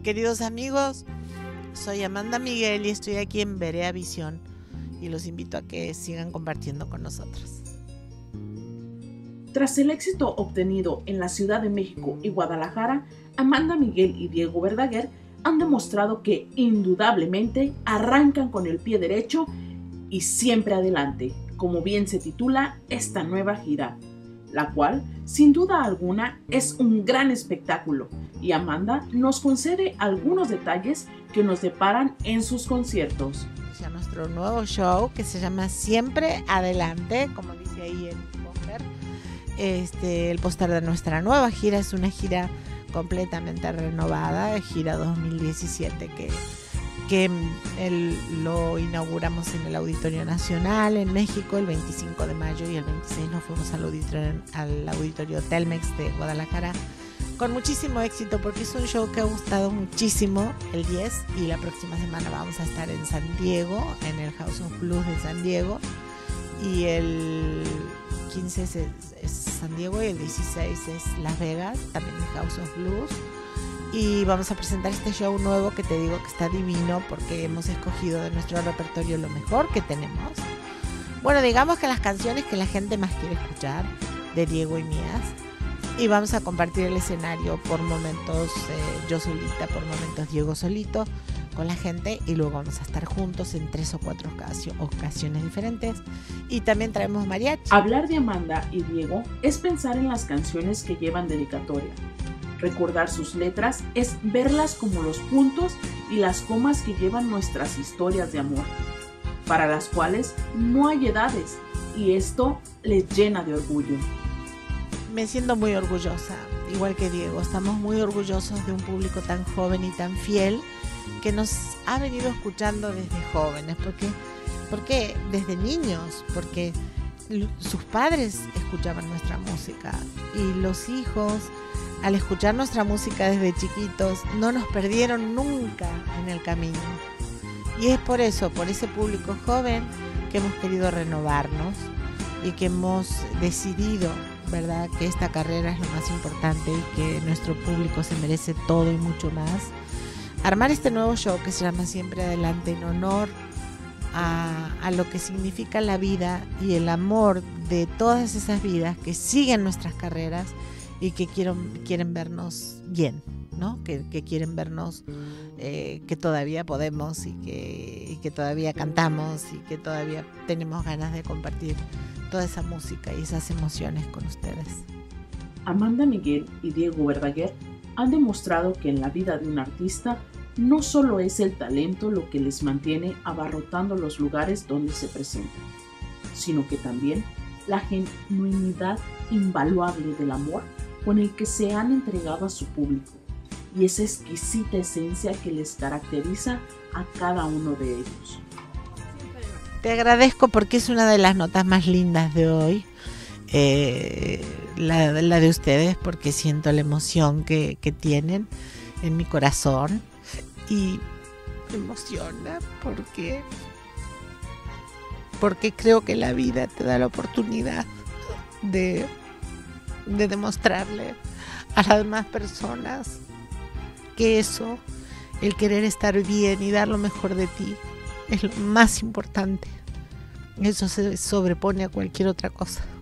Queridos amigos, soy Amanda Miguel y estoy aquí en Berea Visión y los invito a que sigan compartiendo con nosotros. Tras el éxito obtenido en la Ciudad de México y Guadalajara, Amanda Miguel y Diego Verdaguer han demostrado que indudablemente arrancan con el pie derecho y siempre adelante, como bien se titula esta nueva gira, la cual, sin duda alguna, es un gran espectáculo, y Amanda nos concede algunos detalles que nos deparan en sus conciertos. Ya nuestro nuevo show, que se llama Siempre Adelante, como dice ahí el póster. El póster de nuestra nueva gira es una gira completamente renovada, gira 2017, que lo inauguramos en el Auditorio Nacional en México el 25 de mayo y el 26 nos fuimos al auditorio Telmex de Guadalajara con muchísimo éxito, porque es un show que ha gustado muchísimo. El 10 y la próxima semana vamos a estar en San Diego, en el House of Blues de San Diego, y el 15 es San Diego y el 16 es Las Vegas, también el House of Blues. Y vamos a presentar este show nuevo que te digo que está divino, porque hemos escogido de nuestro repertorio lo mejor que tenemos. Bueno, digamos que las canciones que la gente más quiere escuchar, de Diego y mías. Y vamos a compartir el escenario por momentos yo solita, por momentos Diego solito con la gente, y luego vamos a estar juntos en 3 o 4 ocasiones diferentes, y también traemos mariachi. Hablar de Amanda y Diego es pensar en las canciones que llevan dedicatoria. Recordar sus letras es verlas como los puntos y las comas que llevan nuestras historias de amor, para las cuales no hay edades, y esto les llena de orgullo. Me siento muy orgullosa, igual que Diego. Estamos muy orgullosos de un público tan joven y tan fiel que nos ha venido escuchando desde jóvenes, porque desde niños, porque sus padres escuchaban nuestra música, y los hijos, al escuchar nuestra música desde chiquitos, no nos perdieron nunca en el camino. Y es por eso, por ese público joven, que hemos querido renovarnos y que hemos decidido, ¿verdad?, que esta carrera es lo más importante y que nuestro público se merece todo y mucho más. Armar este nuevo show que se llama Siempre Adelante, en honor a lo que significa la vida y el amor de todas esas vidas que siguen nuestras carreras y que quieren vernos bien, ¿no? Que quieren vernos que todavía podemos y que todavía cantamos y que todavía tenemos ganas de compartir toda esa música y esas emociones con ustedes. Amanda Miguel y Diego Verdaguer han demostrado que en la vida de un artista no solo es el talento lo que les mantiene abarrotando los lugares donde se presentan, sino que también la genuinidad invaluable del amor con el que se han entregado a su público, y esa exquisita esencia que les caracteriza a cada uno de ellos. Te agradezco, porque es una de las notas más lindas de hoy, la de ustedes, porque siento la emoción que tienen en mi corazón, y me emociona porque creo que la vida te da la oportunidad de demostrarle a las demás personas que eso, el querer estar bien y dar lo mejor de ti, es lo más importante. Eso se sobrepone a cualquier otra cosa.